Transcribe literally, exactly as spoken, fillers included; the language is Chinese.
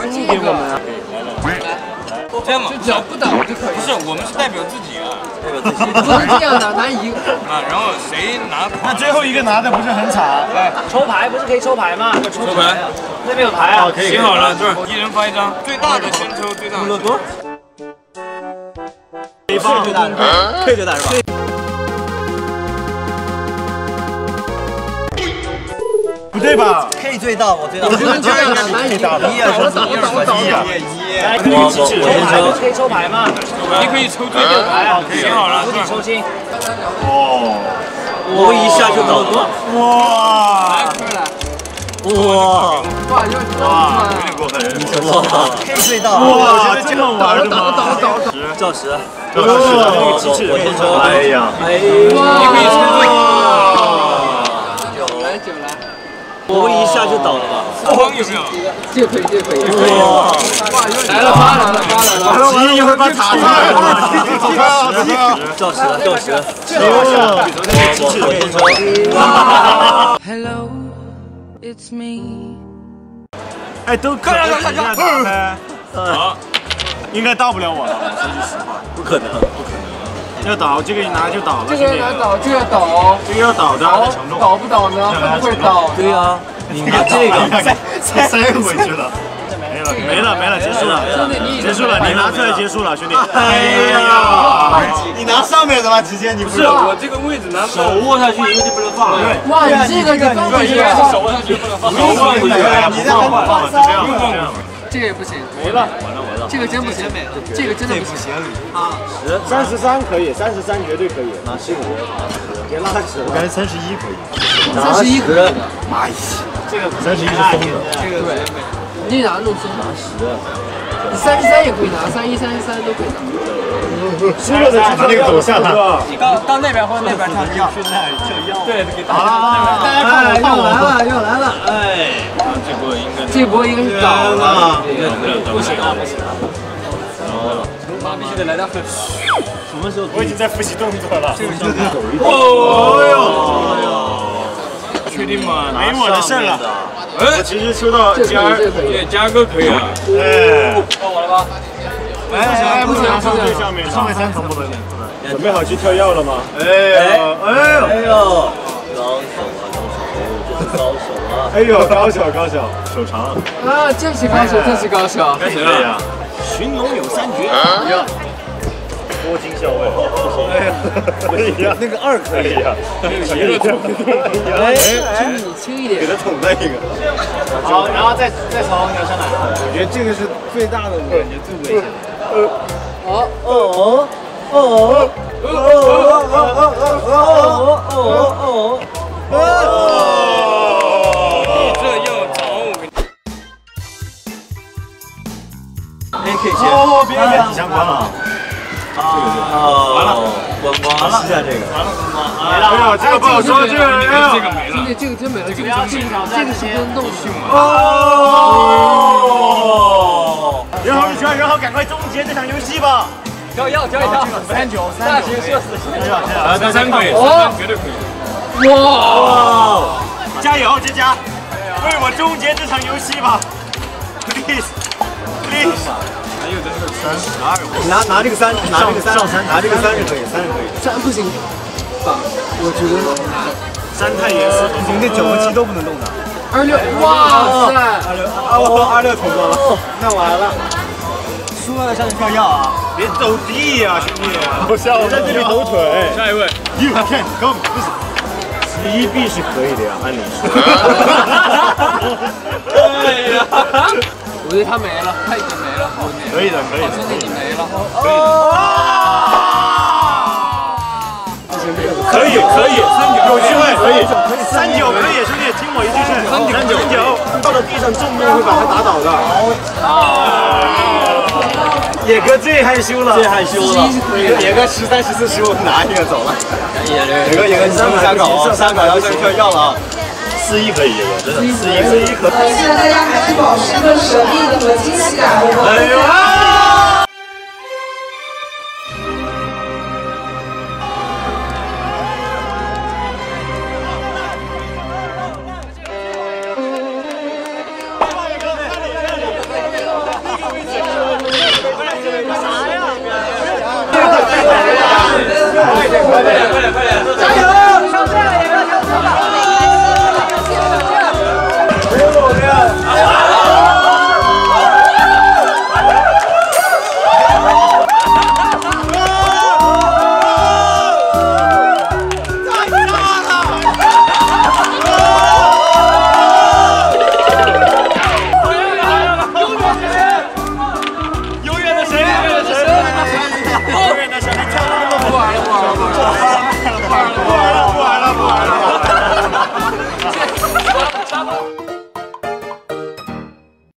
服务给我们啊。 这样嘛， 就只要不倒就可以。 不是，我们是代表自己啊。 代表自己。 不是这样的，拿一个啊，然后谁拿？ 那最后一个拿的不是很惨？ 对，抽牌不是可以抽牌吗？ 抽牌， 那边有牌啊。 可以。 写好了，这儿一人发一张，最大的先抽最大的。 乐多。 可以放最大的， 可以最大是吧？ 不对吧？ K 最大，我最大。 我觉得这样的拿一个， 一啊， 倒倒倒倒一啊， 一。我我抽牌不是可以抽牌吗？ 你可以抽最大的牌啊，写好了， 自己抽筋。 哦， 我一下就倒了。 哇！ 哇！ 哇，有点哇，有点过分，有点过分。 哇 K 最大。 哇，这么玩的吗？ 倒倒倒。 赵石。 赵石，那个机器人。哎呀， 哎。 哇！ 你可以抽最大。 来九来。 我一下就倒了吧？ 光有没有？ 这个可以，这个可以。 哇！ 来了，八来了，八来了。 完了完了，一会儿把塔出来了。 赵石，赵石。 我 Hello, it's me. 哎，都可以看看看。 好， 应该到不了我了，说句实话。 不可能，不可能。 要倒，这个一拿就倒了。 这个拿倒，这个倒。 这个要倒的。 倒倒不倒呢？会不会倒？ 对呀，你拿这个再塞回去了。没了，没了，没了，结束了， 兄弟，你结束了，你拿出来结束了，兄弟。哎呀，你拿上面的吧，直接你不是我这个位置拿手握下去，因为就不能放。 哇，你这个你放回去， 手握下去不能放。 不用放回去，你这很放这样，这样。 这个也不行，没了，完了完了，这个真不行，这个真的不行。啊， 十三十三可以，三十三绝对可以。拿十五，别拉屎，我感觉三十一可以。 三十一可以。 哎呀，这个三十一是松的， 这个对，你拿弄松拿十，你三十三也可以拿，三一、三十三都可以拿。 输了的把那个走下来。 到到那边或者那边跳药，去那就药。对，给打啊！大家看我，又来了，又来了。 哎， 这波应该。 这波应该是倒了， 不行啊，不行啊。 妈必须得来点狠。 什么时候？ 我已经在复习动作了。 哦哟！确定吗？ 没我的事了。 哎， 我其实抽到嘉儿， 对，嘉哥可以啊。 哎， 到我了吧？ 哎哎，不行，上最上面，上面三层不能。准备好去跳药了吗？哎呦，哎呦， 哎呦，高手啊，高手，这是高手啊！ 哎呦，高手高手，手长。 啊，这是高手，这是高手。 该谁了呀？ 寻龙有三绝。 多金校尉，哎呀，可以呀，那个二可以呀， 哎，轻你轻一点， 给他捅那个。 好，然后再再从牛上来。 我觉得这个是最大的，我感觉最危险的。 哦哦哦哦哦哦哦哦哦哦！ 你这要找我跟你。 A K 先。 哦，别别，你相关了。 啊，完了，光光试下这个，完了光光，没了， 哎呀，这个不好说，这个这个没了， 兄弟，这个真没了，这个这个是不能动的。 哦，人好，你圈，人好，赶快终结这场游戏吧！ 跳一跳，跳一跳， 三九三九， 啊，三三可以，三三绝对可以。 哇！加油，佳佳，为我终结这场游戏吧 ！Please, please。还有的是三十二， 拿拿这个三，拿这个三，拿这个三是可以，三是可以， 三不行吧？我觉得三太严肃， 不行，这九和七都不能动的。 二六，哇塞！ 二六，哦，二六捅过了，那完了。输了上去跳药啊！ 别走地呀，兄弟！我下我在这里抖腿。 下一位 ，You can come， 十一币是可以的呀，按理说。 哎呀！ 我觉得他没了，他已经没了， 可以的，可以的。 兄弟你没了， 可以，可以，有机会，可以，三九可以，兄弟，听我一句劝，三九，三九，到了地上正面会把他打倒的。野哥最害羞了，最害羞了。野哥十三、十四、十五拿一个走了。野哥，野哥，你上三搞，三搞要上跳药了啊！四一可以，野哥，真的，四一，四一可以。 现在大家还是保持一个神秘的和惊喜感。 哎呦！ 快点快点快点！ 加油！挑战也要挑战吧！ 没有我们。 后面的小孩跳的那么不玩了不玩了不玩了不玩了不玩了。